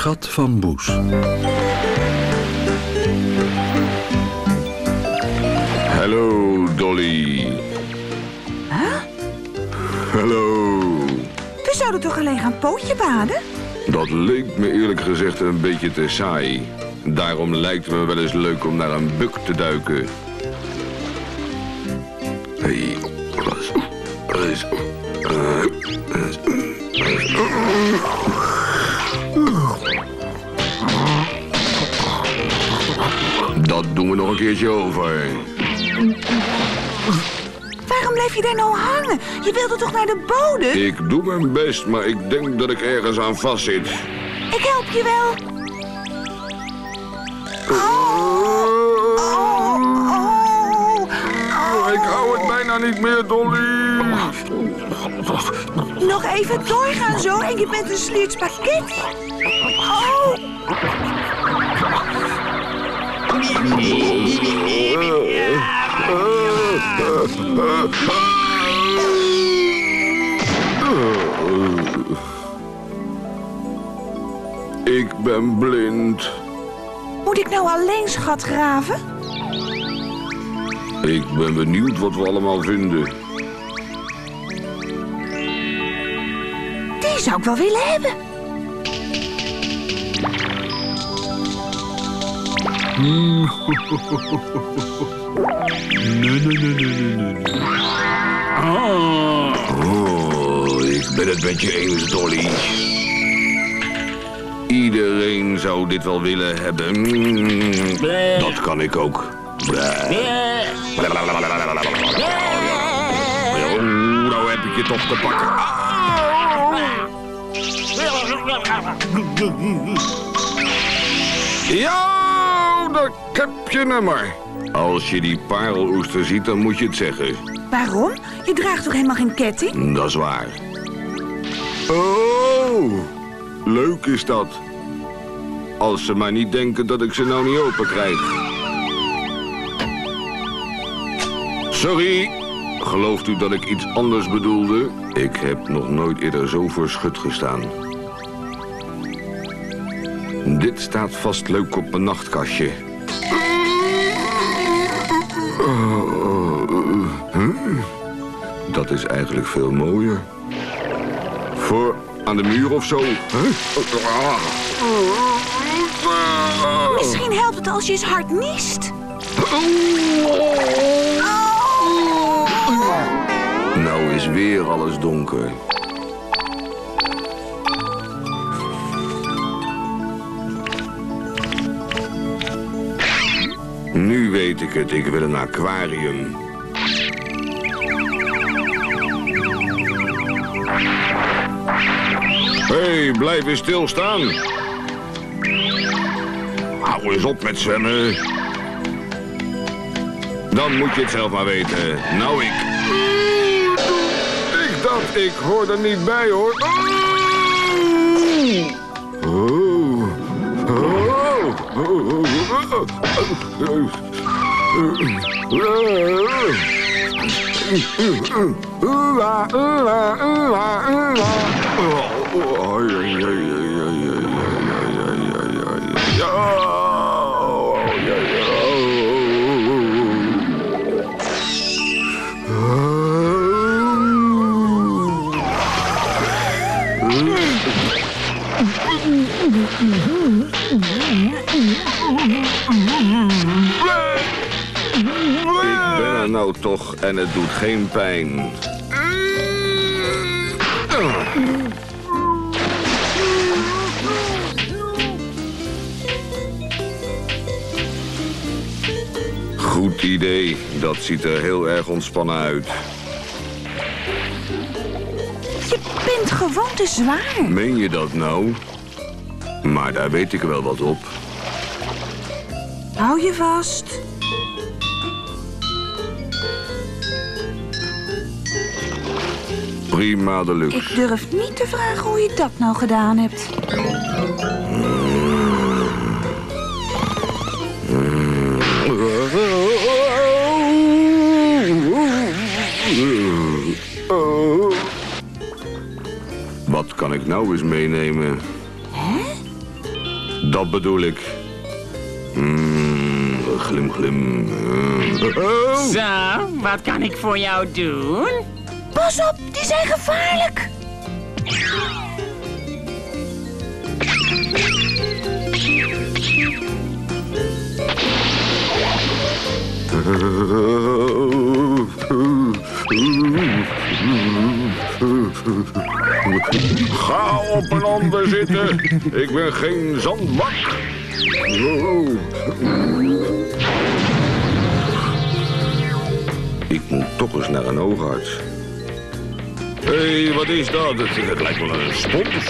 schat van Boes. Hallo, Dolly. Huh? Hallo. We zouden toch alleen gaan pootje baden? Dat leek me eerlijk gezegd een beetje te saai. Daarom lijkt het me wel eens leuk om naar een buk te duiken. Hey, dat doen we nog een keertje over. Waarom blijf je daar nou hangen? Je wilde toch naar de bodem? Ik doe mijn best, maar ik denk dat ik ergens aan vastzit. Ik help je wel. Ik hou het bijna niet meer, Dolly. Nog even doorgaan zo en je bent een sliert spaghetti. Oh. Ik ben blind. Moet ik nou alleen schat graven? Ik ben benieuwd wat we allemaal vinden. Die zou ik wel willen hebben. Nee. Oh, ik ben het met je eens, Dolly. Iedereen zou dit wel willen hebben. Dat kan ik ook. Nou heb ik je toch te pakken. Ja, daar heb je nummer. Als je die pareloester ziet, dan moet je het zeggen. Waarom? Je draagt toch helemaal geen ketting? Dat is waar. Oh, leuk is dat. Als ze maar niet denken dat ik ze nou niet open krijg. Sorry. Gelooft u dat ik iets anders bedoelde? Ik heb nog nooit eerder zo voor schut gestaan. Dit staat vast leuk op mijn nachtkastje. Dat is eigenlijk veel mooier. Voor aan de muur of zo. Misschien helpt het als je eens hard niest. Nou is weer alles donker. Nu weet ik het, ik wil een aquarium. Hé, blijf eens stilstaan. Hou eens op met zwemmen. Dan moet je het zelf maar weten. Nou, ik dacht, ik hoor er niet bij, hoor. Ik ben er nou toch en het doet geen pijn. Goed idee, dat ziet er heel erg ontspannen uit. Je bent gewoon te zwaar. Meen je dat nou? Maar daar weet ik wel wat op. Hou je vast. Prima deluxe. Ik durf niet te vragen hoe je dat nou gedaan hebt. Wat kan ik nou eens meenemen? Hè? Dat bedoel ik. Glim, glim. Zo, wat kan ik voor jou doen? Pas op, die zijn gevaarlijk. Ga op een ander zitten. Ik ben geen zandbak. Ik moet toch eens naar een oogarts. Hé, wat is dat? Het lijkt wel een spons.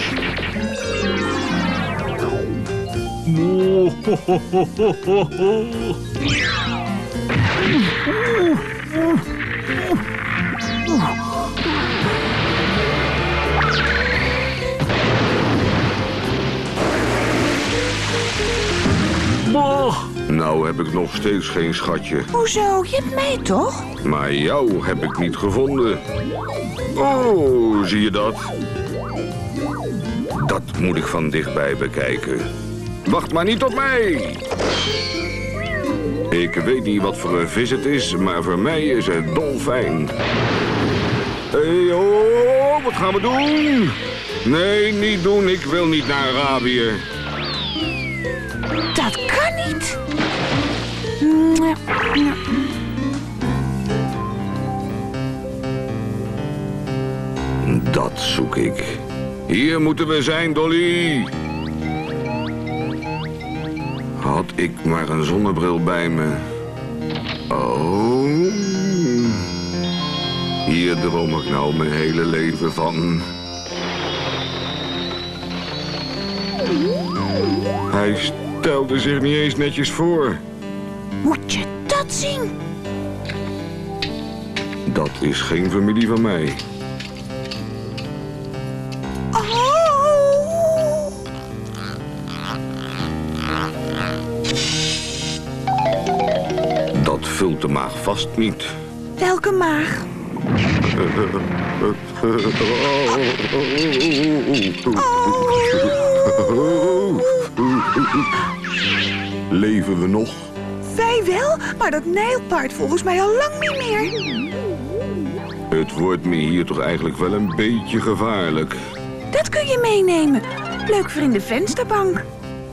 Nou heb ik nog steeds geen schatje. Hoezo? Je hebt mij toch? Maar jou heb ik niet gevonden. Oh, zie je dat? Dat moet ik van dichtbij bekijken. Wacht maar niet op mij! Ik weet niet wat voor een vis het is, maar voor mij is het dolfijn. Hé, oh, wat gaan we doen? Nee, niet doen. Ik wil niet naar Arabië. Dat kan niet. Dat zoek ik. Hier moeten we zijn, Dolly. Had ik maar een zonnebril bij me. Oh. Hier droom ik nou mijn hele leven van. Hij stelde zich niet eens netjes voor. Moet je dat zien? Dat is geen familie van mij. Oh. Dat vult de maag vast niet. Welke maag? Leven we nog? Wij wel, maar dat nijlpaard volgens mij al lang niet meer. Het wordt me hier toch eigenlijk wel een beetje gevaarlijk. Dat kun je meenemen. Leuk voor in de vensterbank.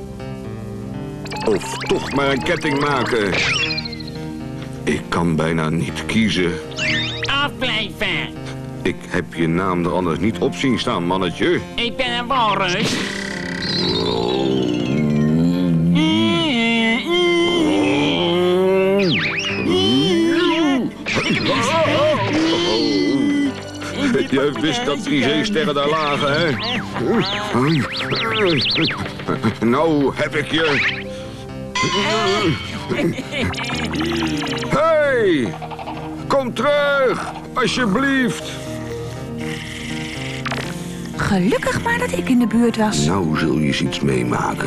Of toch maar een ketting maken. Ik kan bijna niet kiezen. Afblijven. Ik heb je naam er anders niet op zien staan, mannetje. Ik ben een walrus. Je wist dat die zeesterren daar lagen, hè? Nou heb ik je. Hey! Kom terug, alsjeblieft. Gelukkig maar dat ik in de buurt was. Nou zul je eens iets meemaken.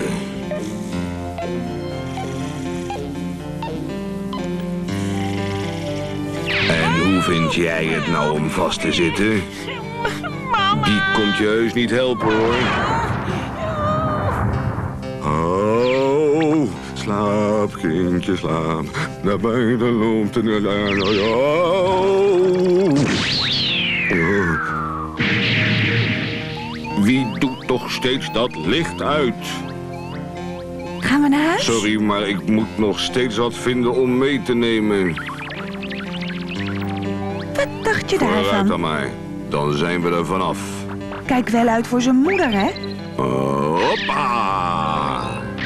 En hoe vind jij het nou om vast te zitten? Die komt je heus niet helpen, hoor. Oh, slaap, kindje, slaap. Naar buiten loopt en Wie doet toch steeds dat licht uit? Gaan we naar huis? Sorry, maar ik moet nog steeds wat vinden om mee te nemen. Wat dacht je Vooruit daarvan? dan maar. Dan zijn we er vanaf. Kijk wel uit voor zijn moeder, hè? Hoppa!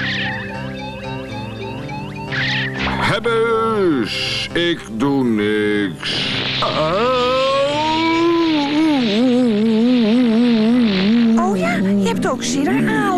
Hebbes! Ik doe niks. Oh ja, je hebt ook sidderaal.